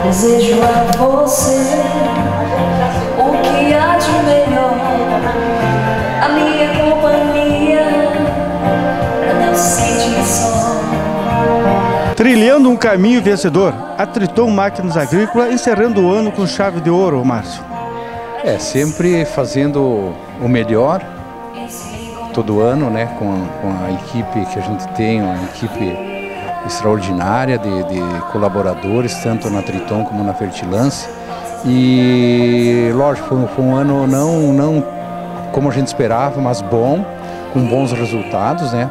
Desejo a você o que há de melhor, a minha companhia, pra não se sentir só. Trilhando um caminho vencedor, a Triton Máquinas Agrícolas encerrando o ano com chave de ouro, Márcio. Sempre fazendo o melhor todo ano, né, com a equipe que a gente tem, uma equipe extraordinária de colaboradores, tanto na Triton como na Fertilance. E lógico, foi um ano não como a gente esperava, mas bom, com bons resultados, né?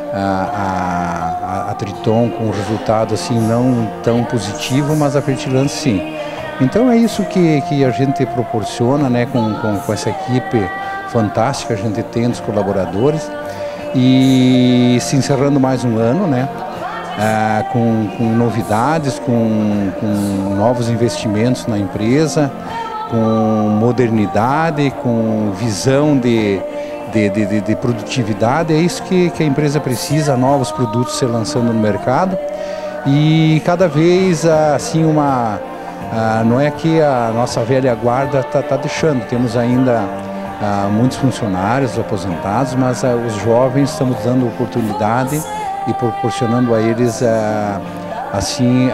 A Triton com um resultado assim não tão positivo, mas a Fertilance sim. Então é isso que a gente proporciona, né, com essa equipe fantástica que a gente tem dos colaboradores, e se encerrando mais um ano, né? Com novidades, com novos investimentos na empresa, com modernidade, com visão de produtividade. É isso que a empresa precisa, novos produtos se lançando no mercado, e cada vez assim não é que a nossa velha guarda está deixando, temos ainda muitos funcionários aposentados, mas os jovens estamos dando oportunidade e proporcionando a eles assim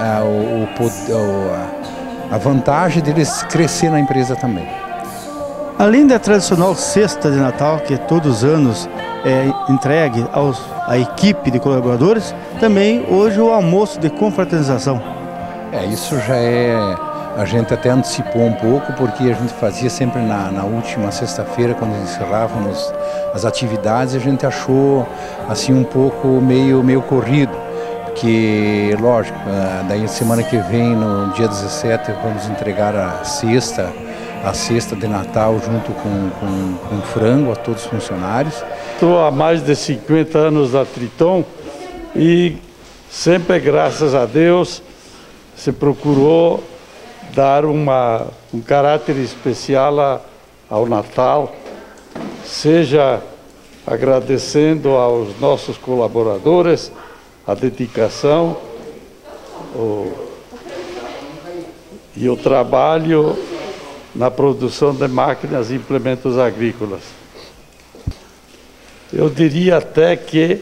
a vantagem deles crescer na empresa também. Além da tradicional cesta de Natal, que todos os anos é entregue à equipe de colaboradores, também hoje o almoço de confraternização. Isso já a gente até antecipou um pouco, porque a gente fazia sempre na última sexta-feira, quando encerrávamos as atividades, a gente achou assim um pouco meio corrido, porque lógico, daí semana que vem, no dia 17, vamos entregar a cesta de Natal junto com frango a todos os funcionários. Estou há mais de 50 anos da Triton e sempre, graças a Deus, se procurou dar um caráter especial ao Natal, seja agradecendo aos nossos colaboradores a dedicação e o trabalho na produção de máquinas e implementos agrícolas. Eu diria até que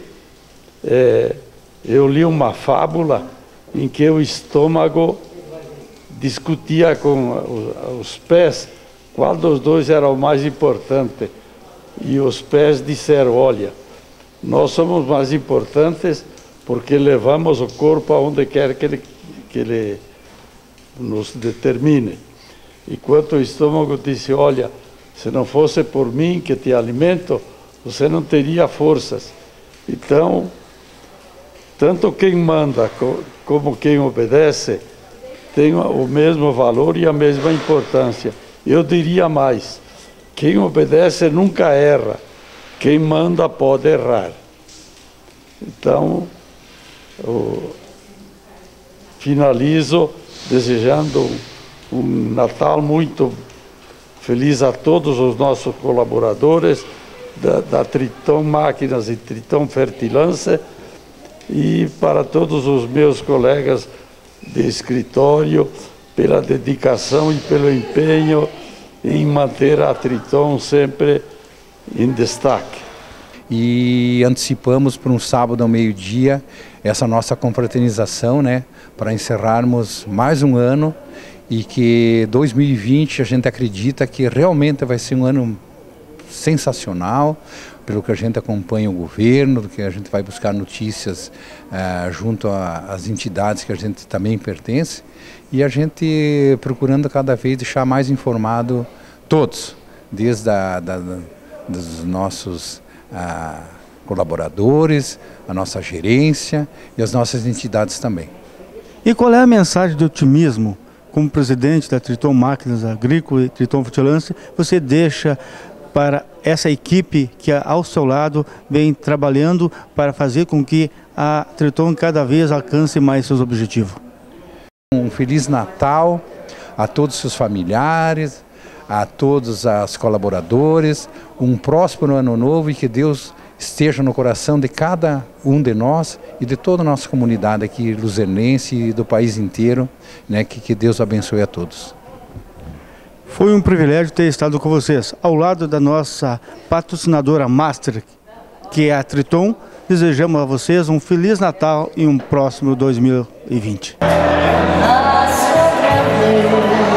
eu li uma fábula em que o estômago discutia com os pés qual dos dois era o mais importante, e os pés disseram: olha, nós somos mais importantes porque levamos o corpo aonde quer que ele nos determine. Enquanto o estômago disse: olha, se não fosse por mim que te alimento, você não teria forças. Então, tanto quem manda como quem obedece tem o mesmo valor e a mesma importância. Eu diria mais: quem obedece nunca erra, quem manda pode errar. Então, finalizo desejando um Natal muito feliz a todos os nossos colaboradores da Triton Máquinas e Triton Fertilance, e para todos os meus colegas de escritório, pela dedicação e pelo empenho em manter a Triton sempre em destaque. E antecipamos para um sábado ao meio-dia essa nossa confraternização, né, para encerrarmos mais um ano, e que 2020 a gente acredita que realmente vai ser um ano sensacional, pelo que a gente acompanha o governo, do que a gente vai buscar notícias junto às entidades que a gente também pertence, e a gente procurando cada vez deixar mais informado todos, desde dos nossos colaboradores, a nossa gerência e as nossas entidades também. E qual é a mensagem de otimismo, como presidente da Triton Máquinas Agrícolas e Triton Fertilance, você deixa para essa equipe que ao seu lado vem trabalhando para fazer com que a Triton cada vez alcance mais seus objetivos? Um Feliz Natal a todos os seus familiares, a todos os colaboradores, um próspero ano novo, e que Deus esteja no coração de cada um de nós e de toda a nossa comunidade aqui luzernense e do país inteiro, né? Que Deus abençoe a todos. Foi um privilégio ter estado com vocês, ao lado da nossa patrocinadora Master, que é a Triton. Desejamos a vocês um Feliz Natal e um próximo 2020.